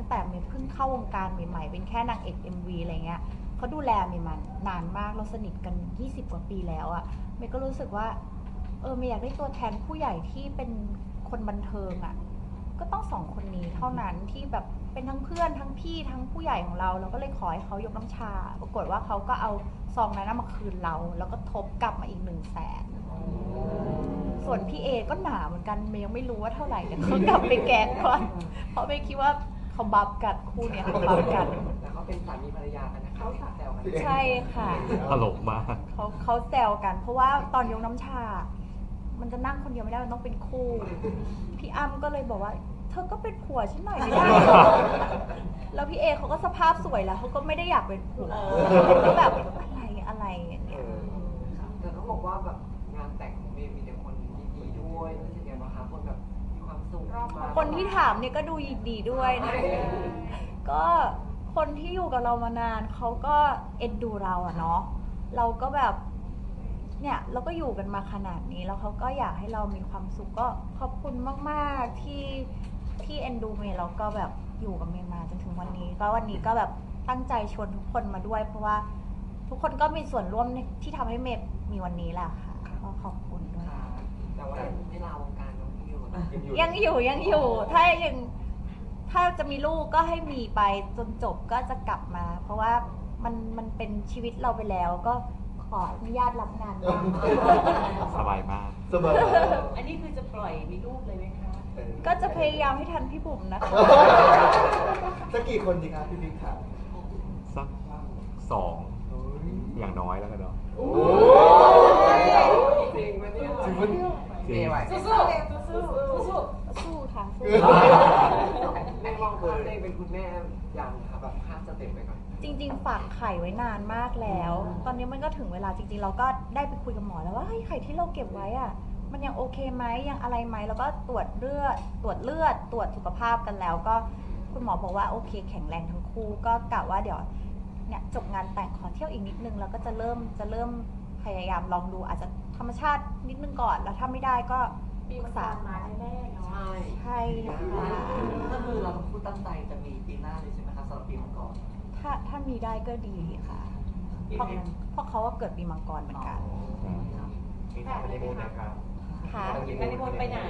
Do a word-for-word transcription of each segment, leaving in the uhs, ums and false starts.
ตั้งแต่เมย์เพิ่งเข้าวงการใหม่ๆเป็นแค่นางเอก เอ็ม วี อะไรเงี้ยเขาดูแลเมย์มานานมากเราสนิทกันยี่สิบกว่าปีแล้วอะเมย์ก็รู้สึกว่าเออเมย์อยากได้ตัวแทนผู้ใหญ่ที่เป็นคนบันเทิงอะก็ต้องสองคนนี้เท่านั้นที่แบบเป็นทั้งเพื่อนทั้งพี่ทั้งผู้ใหญ่ของเราเราก็เลยขอให้เขายกน้ำชาปรากฏว่าเขาก็เอาซองนั้นมาคืนเราแล้วก็ทบกลับมาอีกหนึ่งแสนส่วนพี่เอก็หนาเหมือนกันเมย์ยังไม่รู้ว่าเท่าไหร่แต่เขากลับไปแกะก่อนเพราะเมย์คิดว่าเขาบับกันคู่เนี้ยเขาบับกันแล้วเขาเป็นสามีภรรยากันนะคะเขาแซวกันใช่ค่ะตลกมากเขาเขาแซวกันเพราะว่าตอนยกน้ำชามันจะนั่งคนเดียวไม่ได้มันต้องเป็นคู่พี่อ้ำก็เลยบอกว่าเธอก็เป็นผัวฉันหน่อยไม่ได้แล้วพี่เอเขาก็สภาพสวยแล้วเขาก็ไม่ได้อยากเป็นผัวก็แบบอะไรอะไรอย่างเงี้ยแต่ต้องบอกว่าแบบงานแต่งของเมย์มีแต่คนดีๆด้วยรู้สึกยังไงบ้างคะคนแบบมีความสุขคนที่ถามเนี่ยก็ดูดีด้วยนะก็คนที่อยู่กับเรามานานเขาก็เอ็นดูเราอะเนาะเราก็แบบเนี่ยเราก็อยู่กันมาขนาดนี้แล้วเขาก็อยากให้เรามีความสุขก็ขอบคุณมากๆที่ที่เอ็นดูเมย์แล้วก็แบบอยู่กับเมย์มาจนถึงวันนี้ก็วันนี้ก็แบบตั้งใจชวนทุกคนมาด้วยเพราะว่าทุกคนก็มีส่วนร่วมที่ทำให้เมย์มีวันนี้แหละค่ะก็ขอบคุณด้วยแต่ว่าไม่ลาวงการน้องอยู่ยังอยู่ยังอยู่ถ้ายังถ้าจะมีลูกก็ให้มีไปจนจบก็จะกลับมา เพราะว่ามันมันเป็นชีวิตเราไปแล้วก็ขออนุญาตรับงานสบายมากสบายอันนี้คือจะปล่อยมีลูกเลยไหมคะก็จะพยายามให้ทันพี่บุ๋มนะคะสักกี่คนดีครับพี่บิ๊กครับสักสองอย่างน้อยแล้วกันเนาะโอ้จริงไหมเนี่ยจริงไหมเนี่ยจริงสู้สู้สู้สู้สู้ค่ะสู้แม่มองตัวเองเป็นคุณแม่ยังค่ะแบบข้ามสเต็ปไปก่อนจริงๆฝากไข่ไว้นานมากแล้วตอนนี้มันก็ถึงเวลาจริงๆเราก็ได้ไปคุยกับหมอแล้วว่าเฮ้ยไข่ที่เราเก็บไว้อะมันยังโอเคไหมยังอะไรไหมแล้วก็ตรวจเลือดตรวจเลือดตรวจสุขภาพกันแล้วก็คุณหมอบอกว่าโอเคแข็งแรงทั้งคู่ก็กะว่าเดี๋ยวเนี่ยจบงานแต่งขอเที่ยวอีกนิดนึงแล้วก็จะเริ่มจะเริ่มพยายามลองดูอาจจะธรรมชาตินิดนึงก่อนแล้วถ้าไม่ได้ก็ปรึกษามาแน่ๆเนาะใช่ใช่ค่ะก็คือเราต้องพูดตั้งใจจะมีปีหน้าเลยใช่ไหมคะสำหรับปีมังกรถ้าถ้ามีได้ก็ดีค่ะเพราะเพราะเขาว่าเกิดปีมังกรเหมือนกันมีทางไปได้ไหมครับค่ะการนิมนต์ไปไหน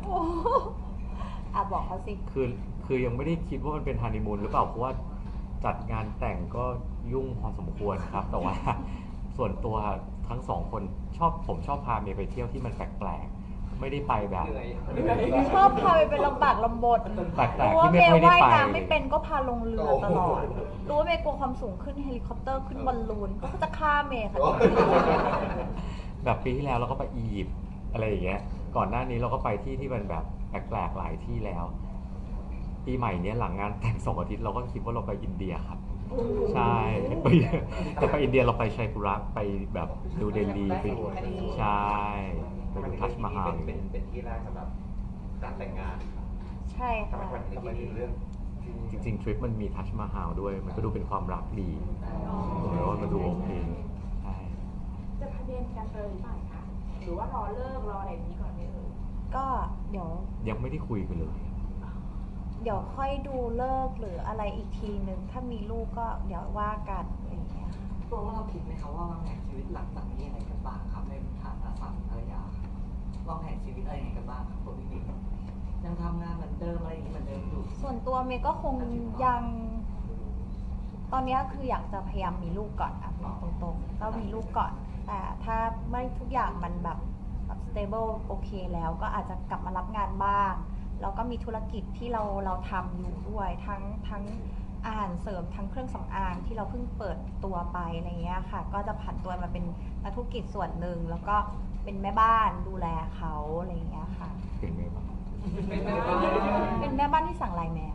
อ่ะบอกเขาสิคือคือยังไม่ได้คิดว่ามันเป็นฮันนีมูนหรือเปล่าเพราะว่าจัดงานแต่งก็ยุ่งพอสมควรครับแต่ว่าส่วนตัวทั้งสองคนชอบผมชอบพาเมย์ไปเที่ยวที่มันแปลกๆไม่ได้ไปแบบชอบพาไปเป็นลำบากลำบนแปลกๆที่ไม่ค่อยได้ไปรู้ว่าเมย์ว่ายน้ำไม่เป็นก็พาลงเรือตลอดรู้ว่าเมย์กลัวความสูงขึ้นเฮลิคอปเตอร์ขึ้นบอลลูนก็จะฆ่าเมย์ค่ะแบบปีที่แล้วเราก็ไปอียิปต์อะไรอย่างเงี้ยก่อนหน้านี้เราก็ไปที่ที่มันแบบแปลกๆหลายที่แล้วปีใหม่เนี้ยหลังงานแต่งสองอาทิตย์เราก็คิดว่าเราไปอินเดียครับใช่ไปแต่ไปอินเดียเราไปชัยปุระไปแบบดูเดลีไปใช่ไปดูทัชมาฮาลเป็นเป็นที่แรกสำหรับการแต่งงานใช่ค่ะทำไมถึงเรื่องจริงๆทริปมันมีทัชมาฮาลด้วยมันก็ดูเป็นความรักดีแล้วมันดูโอเคใช่จะทะเบียนกันเลยหรือเปล่าคะหรือว่ารอเลิกรออะไรนี้ก่อนไหมเอ่ยก็เดี๋ยวยังไม่ได้คุยกันเลยเดี๋ยวค่อยดูเลิกหรืออะไรอีกทีนึงถ้ามีลูกก็เดี๋ยวว่ากันอะไรอย่างเงี้ยตัวว่าเราคิดไหมคะว่าวางแผนชีวิตหลังจากนี้ยังไงกันบ้างครับในฐานะสามีภรรยาวางแผนชีวิตอะไรยังไงกันบ้างครับตัวพี่บิ๊กยังทำงานเหมือนเดิมอะไรอย่างนี้เหมือนเดิมอยู่ส่วนตัวเมย์ก็คงยังตอนนี้คืออยากจะพยายามมีลูกก่อนอะตรงๆก็มีลูกก่อนแต่ถ้าไม่ทุกอย่างมันแบบแบบ stable โอเคแล้วก็อาจจะกลับมารับงานบ้างแล้วก็มีธุรกิจที่เราเราทำอยู่ด้วยทั้งทั้งอาหารเสริมทั้งเครื่องสำอางที่เราเพิ่งเปิดตัวไปอะไรเงี้ยค่ะก็จะผันตัวมาเป็นนักธุรกิจส่วนหนึ่งแล้วก็เป็นแม่บ้านดูแลเขาอะไรเงี้ยค่ะเป็นแม่บ้านเป็นแม่บ้านที่สั่งไลน์แมน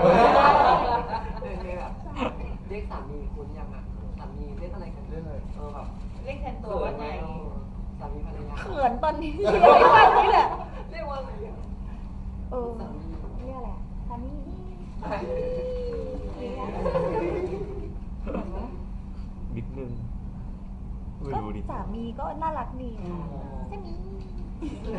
เรียกสามีคุณยังอ่ะสามีเรียกอะไรกันเรื่องอะไรเออแบบเรียกแทนตัวว่าไงสามีภรรยาเขินตอนนี้เรียกว่านี้แหละเรียกว่าอะไรเออเรียกอะไรสามีนิดนึงไม่รู้ดิสามีก็น่ารักดีสามี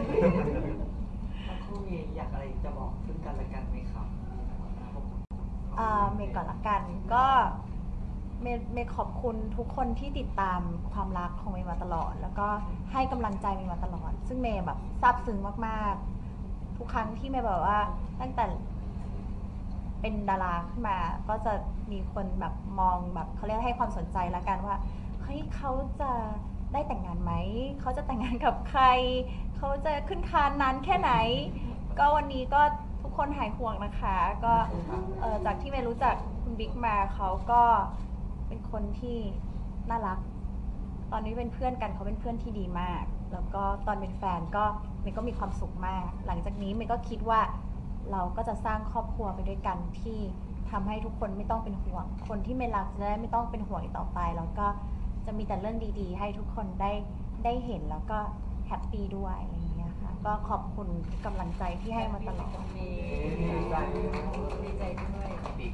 ทั้งคู่มีอยากอะไรจะบอกซึ่งกันและกันไหมครับอ่าเมย์ก่อนละกันก็เมย์เมย์ขอบคุณทุกคนที่ติดตามความรักของเมย์มาตลอด แล้วก็ให้กำลังใจเมย์มาตลอด ซึ่งเมย์แบบซาบซึ้งมากๆทุกครั้งที่เมย์แบบว่าตั้งแต่เป็นดาราขึ้นมาก็จะมีคนแบบมองแบบเขาเรียกให้ความสนใจละกันว่าเฮ้ยเขาจะได้แต่งงานไหมเขาจะแต่งงานกับใครเขาจะขึ้นคานนานแค่ไหน ก็วันนี้ก็ทุกคนหายห่วงนะคะ ก็เอ่อจากที่เมย์รู้จักคุณบิ๊กมาเขาก็เป็นคนที่น่ารัก ตอนนี้เป็นเพื่อนกันเขาเป็นเพื่อนที่ดีมาก แล้วก็ตอนเป็นแฟนก็เมย์ก็มีความสุขมาก หลังจากนี้เมย์ก็คิดว่าเราก็จะสร้างครอบครัวไปด้วยกันที่ทำให้ทุกคนไม่ต้องเป็นห่วง คนที่เมย์รักจะได้ไม่ต้องเป็นห่วงอีกต่อไป แล้วก็จะมีแต่เรื่องดีๆ ให้ทุกคนได้ได้เห็นแล้วก็แฮปปี้ด้วยอะไรอย่างเงี้ยค่ะ ก็ขอบคุณกำลังใจที่ให้มาตลอดดีใจด้วย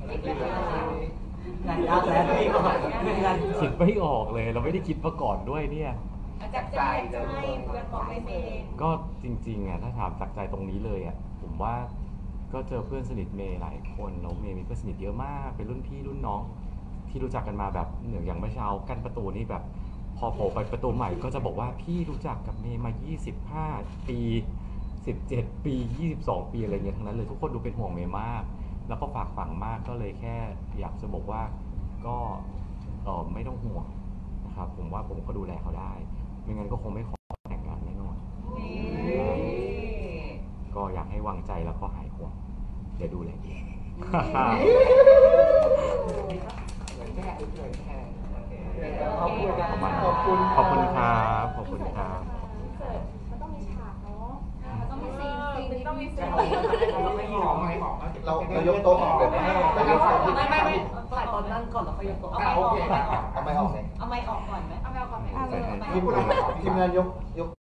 งานยากแล้วพี่ก่อนงานคิดไม่ออกเลย เราไม่ได้คิดมาก่อนด้วยเนี่ยจากใจจะให้เพื่อนบอกไม่เมย์ก็จริงๆอ่ะถ้าถามจากใจตรงนี้เลยอ่ะผมว่าก็เจอเพื่อนสนิทเมย์หลายคนแล้วเมย์มีเพื่อนสนิทเยอะมากเป็นรุ่นพี่รุ่นน้องที่รู้จักกันมาแบบเหนืออย่างเมื่อเช้ากั้นประตูนี่แบบพอโผล่ไปประตูใหม่ก็จะบอกว่าพี่รู้จักกับเมย์มายี่สิบห้าปีสิบเจ็ดปียี่สิบสองปีอะไรเงี้ยทั้งนั้นเลยทุกคนดูเป็นห่วงเมย์มากแล้วก็ฝากฝังมากก็เลยแค่อยากจะบอกว่าก็เออไม่ต้องห่วงนะครับผมว่าผมก็ดูแลเขาได้ไม่งั้นก็คงไม่ขอแต่งงานแน่นอน ก็อยากให้วางใจแล้วก็หายห่วงเดี๋ยวดูแลเองแค่เลยแค่ขอบคุณประมาณขอบคุณขอบคุณครับขอบคุณครับเสิร์ฟมันต้องมีฉากเนาะมันต้องมีซีนซีนมันต้องมีซีนเราไม่หอมไม่หอมเราเรายกโต๊ะออกเลยไหมไม่เรายกโต๊ะไม่ไม่ไม่ถ่ายตอนนั่งก่อนแล้วค่อยยกตัวอ่ะโอเคเอาไม่ออกเลยเอาไม่ออกก่อนไหมเอาไปเอาก่อนไหมอ่ะทีมงานทีมงานยกยก